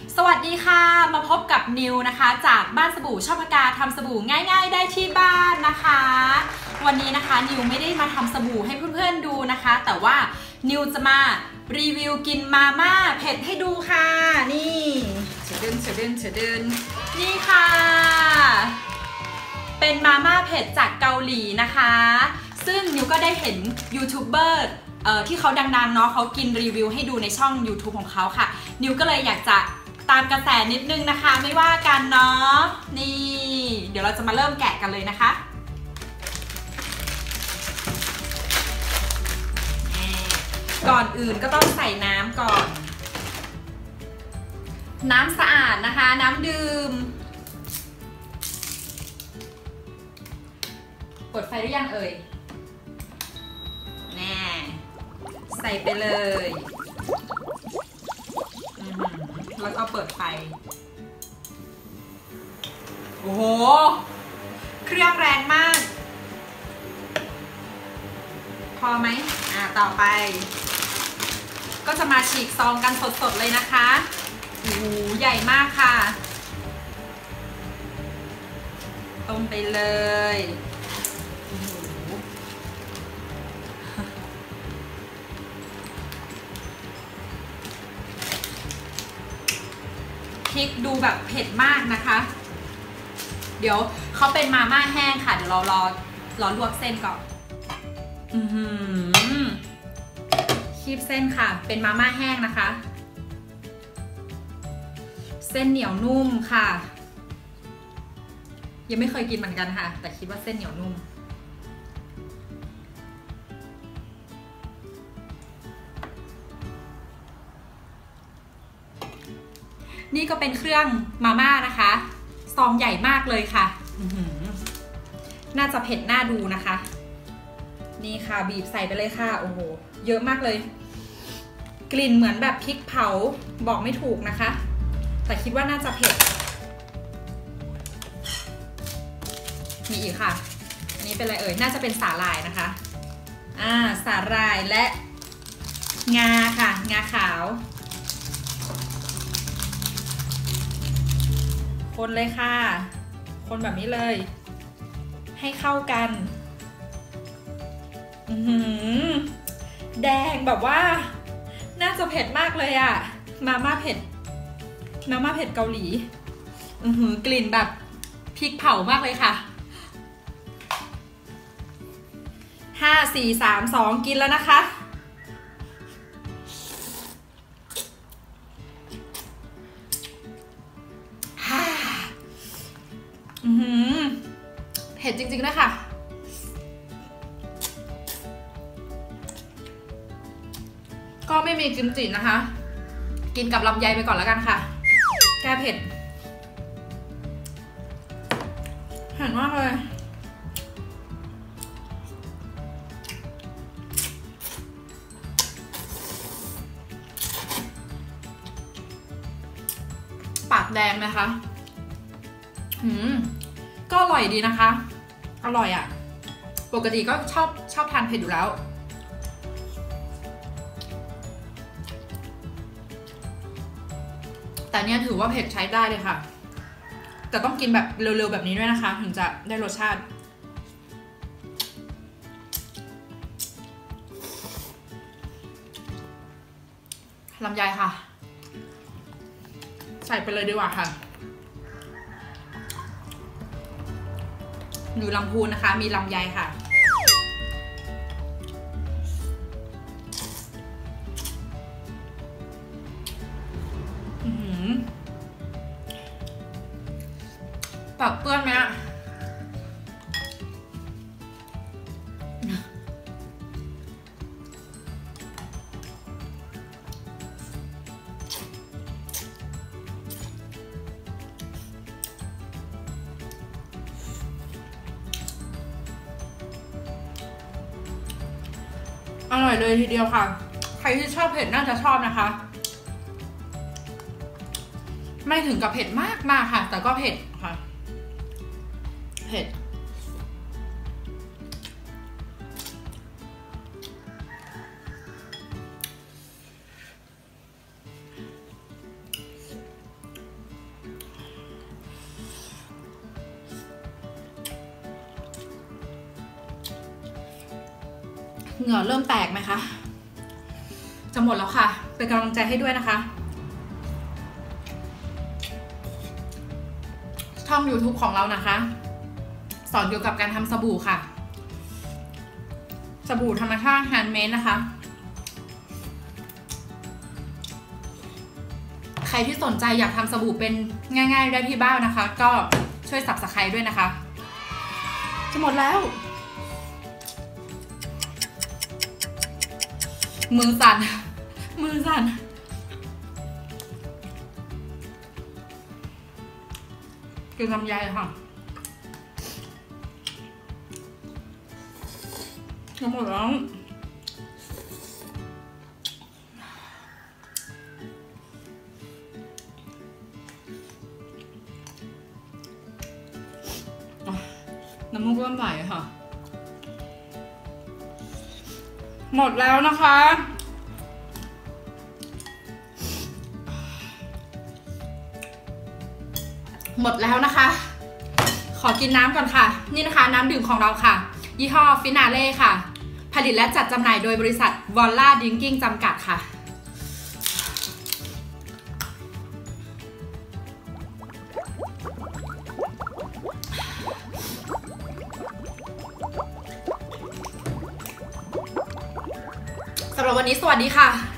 สวัสดีค่ะมาพบกับนิวนะคะจากบ้านสบู่ช่อพกาทำสบู่ง่ายๆได้ที่บ้านนะคะวันนี้นะคะนิวไม่ได้มาทำสบู่ให้เพื่อนๆดูนะคะแต่ว่านิวจะมารีวิวกินมาม่าเผ็ดให้ดูค่ะนี่เฉดินนี่ค่ะเป็นมาม่าเผ็ดจากเกาหลีนะคะซึ่งนิวก็ได้เห็นยูทูบเบอร์ที่เขาดังๆเนาะเขากินรีวิวให้ดูในช่อง YouTube ของเขาค่ะนิวก็เลยอยากจะตามกระแสนิดนึงนะคะไม่ว่ากันเนาะนี่เดี๋ยวเราจะมาเริ่มแกะกันเลยนะคะก่อนอื่นก็ต้องใส่น้ำก่อนน้ำสะอาดนะคะน้ำดื่มเปิดไฟหรือยังเอ่ยแน่ใส่ไปเลยแล้วก็เปิดไฟโอ้โหเครื่องแรงมากพอไหมต่อไปก็จะมาฉีกซองกันสดๆเลยนะคะโอ้โหใหญ่มากค่ะต้มไปเลยพริกดูแบบเผ็ดมากนะคะเดี๋ยวเขาเป็นมาม่าแห้งค่ะเดี๋ยวเรารอลวกเส้นก่อนคีบเส้นค่ะเป็นมาม่าแห้งนะคะเส้นเหนียวนุ่มค่ะยังไม่เคยกินเหมือนกันค่ะแต่คิดว่าเส้นเหนียวนุ่มนี่ก็เป็นเครื่องมาม่านะคะซองใหญ่มากเลยค่ะน่าจะเผ็ดน่าดูนะคะนี่ค่ะบีบใส่ไปเลยค่ะโอ้โหเยอะมากเลยกลิ่นเหมือนแบบพริกเผาบอกไม่ถูกนะคะแต่คิดว่าน่าจะเผ็ดมีอีกค่ะอันนี้เป็นอะไรเอ่ยน่าจะเป็นสาหร่ายนะคะสาหร่ายและงาค่ะงาขาวคนเลยค่ะคนแบบนี้เลยให้เข้ากันแดงแบบว่าน่าจะเผ็ดมากเลยอะมาม่าเผ็ดเกาหลีกลิ่นแบบพริกเผามากเลยค่ะ5 4 3 2กินแล้วนะคะเผ็ดจริงๆนะคะก็ไม่มีกิมจินะคะกินกับลำไยไปก่อนแล้วกันค่ะแก้เผ็ดเผ็ดมากเลยปากแดงนะคะก็อร่อยดีนะคะอร่อยอ่ะปกติก็ชอบทานเผ็ดอยู่แล้วแต่เนี้ยถือว่าเผ็ดใช้ได้เลยค่ะแต่ต้องกินแบบเร็วๆแบบนี้ด้วยนะคะถึงจะได้รสชาติลำไยค่ะใส่ไปเลยดีกว่าค่ะอยู่ลำพูนนะคะมีลำไยค่ะปากเปื้อนไหมอะอร่อยเลยทีเดียวค่ะใครที่ชอบเผ็ดน่าจะชอบนะคะไม่ถึงกับเผ็ดมากค่ะแต่ก็เผ็ดค่ะเผ็ดเหงื่อเริ่มแตกไหมคะจะหมดแล้วค่ะเป็นกำลังใจให้ด้วยนะคะช่อง YouTube ของเรานะคะสอนเกี่ยวกับการทำสบู่ค่ะสบู่ธรรมชาติแฮนด์เมดนะคะใครที่สนใจอยากทำสบู่เป็นง่ายๆได้ที่บ้านนะคะก็ช่วย Subscribe ด้วยนะคะจะหมดแล้วมือสั่นกินลำไยค่ะจะหมดแล้วน้ำมูกเริ่มไหลค่ะหมดแล้วนะคะหมดแล้วนะคะขอกินน้ำก่อนค่ะนี่นะคะน้ำดื่มของเราค่ะยี่ห้อฟินาเล่ค่ะผลิตและจัดจำหน่ายโดยบริษัทวอลล่าดริงกิ้งจำกัดค่ะสำหรับวันนี้สวัสดีค่ะ